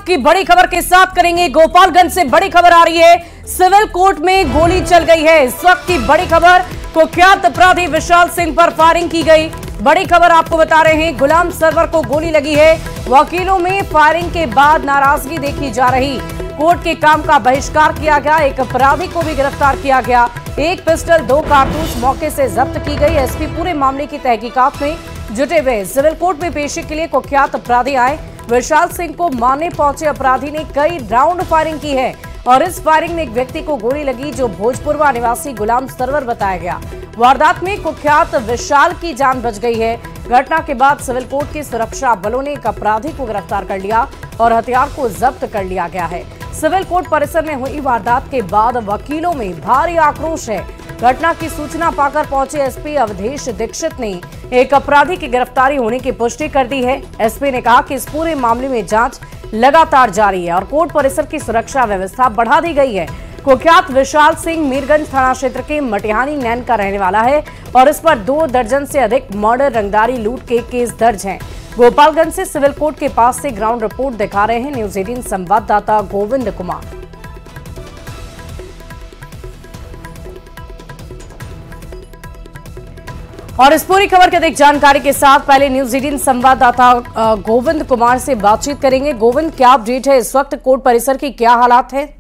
वक्त की बड़ी खबर के साथ करेंगे। गोपालगंज से बड़ी खबर आ रही है, सिविल कोर्ट में गोली चल गई है। इस वक्त की बड़ी खबर, कुख्यात अपराधी विशाल सिंह पर फायरिंग की गई। बड़ी खबर आपको बता रहे हैं, गुलाम सरवर को गोली लगी है। वकीलों में फायरिंग के बाद नाराजगी देखी जा रही। कोर्ट के काम का बहिष्कार किया गया। एक अपराधी को भी गिरफ्तार किया गया। एक पिस्टल, 2 कारतूस मौके से जब्त की गई। एसपी पूरे मामले की तहकीकात में जुटे हुए। सिविल कोर्ट में पेशी के लिए कुख्यात अपराधी आए। विशाल सिंह को मारने पहुंचे अपराधी ने कई राउंड फायरिंग की है और इस फायरिंग में एक व्यक्ति को गोली लगी जो भोजपुरवा निवासी गुलाम सरवर बताया गया। वारदात में कुख्यात विशाल की जान बच गई है। घटना के बाद सिविल कोर्ट की सुरक्षा बलों ने एक अपराधी को गिरफ्तार कर लिया और हथियार को जब्त कर लिया गया है। सिविल कोर्ट परिसर में हुई वारदात के बाद वकीलों में भारी आक्रोश है। घटना की सूचना पाकर पहुंचे एसपी अवधेश दीक्षित ने एक अपराधी की गिरफ्तारी होने की पुष्टि कर दी है। एसपी ने कहा कि इस पूरे मामले में जांच लगातार जारी है और कोर्ट परिसर की सुरक्षा व्यवस्था बढ़ा दी गई है। कुख्यात विशाल सिंह मीरगंज थाना क्षेत्र के मटिहानी नैन का रहने वाला है और इस पर 2 दर्जन से अधिक मर्डर, रंगदारी, लूट के केस दर्ज हैं। गोपालगंज से सिविल कोर्ट के पास से ग्राउंड रिपोर्ट दिखा रहे हैं न्यूज 18 संवाददाता गोविंद कुमार। और इस पूरी खबर की अधिक जानकारी के साथ पहले न्यूज 18 संवाददाता गोविंद कुमार से बातचीत करेंगे। गोविंद, क्या अपडेट है इस वक्त कोर्ट परिसर की, क्या हालात है?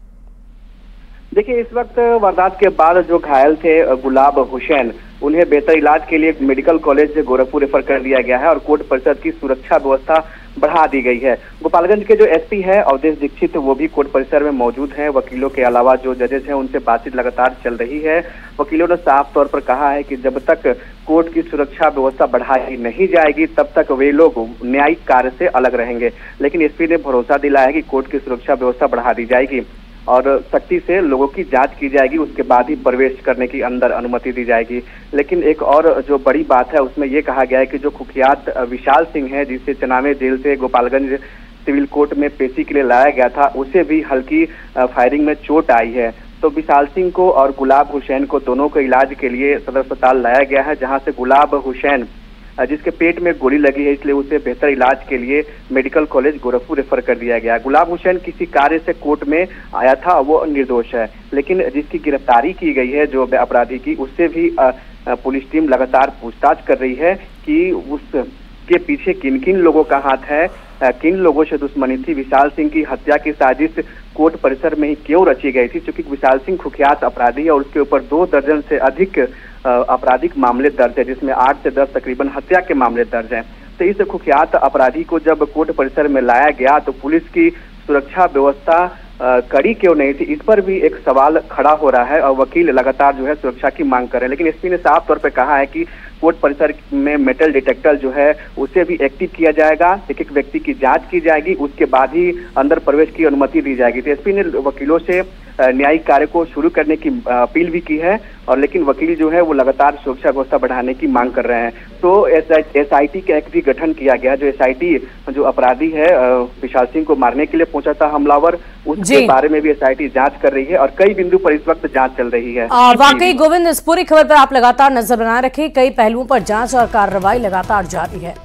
देखिए, इस वक्त वारदात के बाद जो घायल थे गुलाब हुसैन, उन्हें बेहतर इलाज के लिए मेडिकल कॉलेज गोरखपुर रेफर कर दिया गया है और कोर्ट परिसर की सुरक्षा व्यवस्था बढ़ा दी गई है। गोपालगंज के जो एसपी है अवधेश दीक्षित, वो भी कोर्ट परिसर में मौजूद हैं। वकीलों के अलावा जो जजेस हैं उनसे बातचीत लगातार चल रही है। वकीलों ने साफ तौर पर कहा है कि जब तक कोर्ट की सुरक्षा व्यवस्था बढ़ाई नहीं जाएगी तब तक वे लोग न्यायिक कार्य से अलग रहेंगे। लेकिन एसपी ने भरोसा दिलाया है कि कोर्ट की सुरक्षा व्यवस्था बढ़ा दी जाएगी और सख्ती से लोगों की जांच की जाएगी, उसके बाद ही प्रवेश करने की अंदर अनुमति दी जाएगी। लेकिन एक और जो बड़ी बात है उसमें यह कहा गया है कि जो कुख्यात विशाल सिंह है, जिसे चनावे जेल से गोपालगंज सिविल कोर्ट में पेशी के लिए लाया गया था, उसे भी हल्की फायरिंग में चोट आई है। तो विशाल सिंह को और गुलाब हुसैन को दोनों को इलाज के लिए सदर अस्पताल लाया गया है, जहाँ से गुलाब हुसैन जिसके पेट में गोली लगी है, इसलिए उसे बेहतर इलाज के लिए मेडिकल कॉलेज गोरखपुर रेफर कर दिया गया। गुलाब हुसैन किसी कार्य से कोर्ट में आया था, वो निर्दोष है, लेकिन जिसकी गिरफ्तारी की गई है जो अपराधी की, उससे भी पुलिस टीम लगातार पूछताछ कर रही है कि उसके पीछे किन किन लोगों का हाथ है, किन लोगों से दुश्मनी थी। विशाल सिंह की हत्या की साजिश कोर्ट परिसर में ही क्यों रची गई थी, क्योंकि विशाल सिंह कुख्यात अपराधी है और उसके ऊपर 2 दर्जन से अधिक आपराधिक मामले दर्ज है, जिसमें 8 से 10 तकरीबन हत्या के मामले दर्ज हैं। तो इस कुख्यात अपराधी को जब कोर्ट परिसर में लाया गया तो पुलिस की सुरक्षा व्यवस्था कड़ी क्यों नहीं थी, इस पर भी एक सवाल खड़ा हो रहा है और वकील लगातार जो है सुरक्षा की मांग कर रहे हैं। लेकिन एसपी ने साफ तौर पर कहा है कि कोर्ट परिसर में मेटल डिटेक्टर जो है उसे भी एक्टिव किया जाएगा, एक एक व्यक्ति की जांच की जाएगी, उसके बाद ही अंदर प्रवेश की अनुमति दी जाएगी। तो एसपी ने वकीलों से न्यायिक कार्य को शुरू करने की अपील भी की है और लेकिन वकील जो है वो लगातार सुरक्षा व्यवस्था बढ़ाने की मांग कर रहे हैं। तो एसआईटी का एक भी गठन किया गया, जो एसआईटी जो अपराधी है विशाल सिंह को मारने के लिए पहुंचा था हमलावर, उसके बारे में भी एसआईटी जांच कर रही है और कई बिंदु पर इस वक्त जांच चल रही है। वाकई गोविंद, इस पूरी खबर पर आप लगातार नजर बनाए रखें, कई पहलुओं पर जांच और कार्रवाई लगातार जारी है।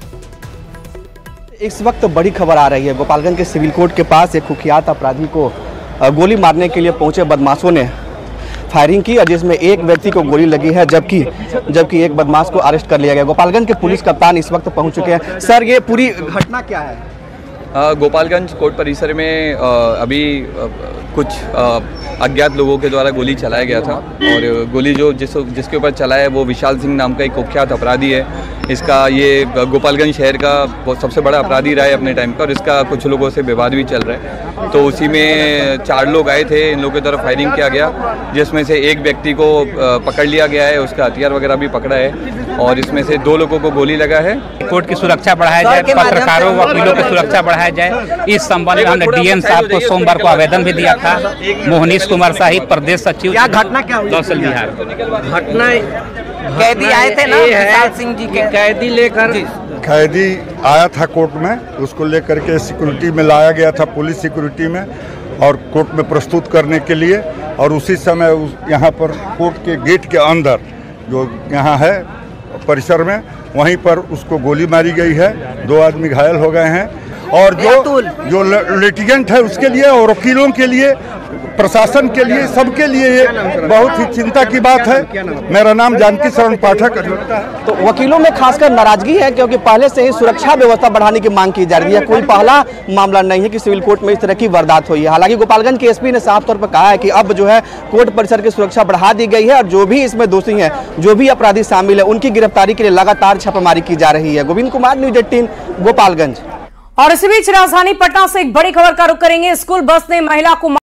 इस वक्त बड़ी खबर आ रही है, गोपालगंज के सिविल कोर्ट के पास एक कुख्यात अपराधी को गोली मारने के लिए पहुंचे बदमाशों ने फायरिंग की, जिसमें एक व्यक्ति को गोली लगी है, जबकि एक बदमाश को अरेस्ट कर लिया गया। गोपालगंज के पुलिस कप्तान इस वक्त पहुंच चुके हैं। सर, ये पूरी घटना क्या है? गोपालगंज कोर्ट परिसर में अभी कुछ अज्ञात लोगों के द्वारा गोली चलाया गया था और गोली जिसके ऊपर चला है वो विशाल सिंह नाम का एक कुख्यात अपराधी है। इसका ये गोपालगंज शहर का सबसे बड़ा अपराधी रहा है अपने टाइम का और इसका कुछ लोगों से विवाद भी चल रहा है। तो उसी में 4 लोग आए थे, इन लोगों की तरफ फायरिंग किया गया, जिसमें से एक व्यक्ति को पकड़ लिया गया है, उसका हथियार वगैरह भी पकड़ा है और इसमें से 2 लोगों को गोली लगा है। कोर्ट की सुरक्षा बढ़ाया जाए, पत्रकारों वकीलों की सुरक्षा बढ़ाया जाए, इस संबंध में हमने डीएम साहब को सोमवार को आवेदन भी दिया था। मोहनीश कुमार साहिब प्रदेश सचिव। क्या घटना क्या हुई? कौशल विहार घटना कैदी आए थे ना, विशाल सिंह जी के कैदी लेकर कैदी आया था कोर्ट में, उसको लेकर के सिक्योरिटी में लाया गया था, पुलिस सिक्योरिटी में, और कोर्ट में प्रस्तुत करने के लिए। और उसी समय यहाँ पर कोर्ट के गेट के अंदर जो यहाँ है परिसर में, वहीं पर उसको गोली मारी गई है। 2 आदमी घायल हो गए हैं और जो लिटिगेंट है उसके लिए और वकीलों के लिए, प्रशासन के लिए, सबके लिए ये बहुत ही चिंता की बात है। मेरा नाम जानकी शरण पाठक। तो वकीलों में खासकर नाराजगी है क्योंकि पहले से ही सुरक्षा व्यवस्था बढ़ाने की मांग की जा रही है। कोई पहला मामला नहीं है कि सिविल कोर्ट में इस तरह की वारदात हुई है। हालांकि गोपालगंज के एसपी ने साफ तौर पर कहा है कि अब जो है कोर्ट परिसर की सुरक्षा बढ़ा दी गई है और जो भी इसमें दोषी हैं, जो भी अपराधी शामिल है, उनकी गिरफ्तारी के लिए लगातार छापेमारी की जा रही है। गोविंद कुमार, न्यूज़ 18, गोपालगंज। और इसी बीच राजधानी पटना से एक बड़ी खबर का रुख करेंगे। स्कूल बस ने महिला को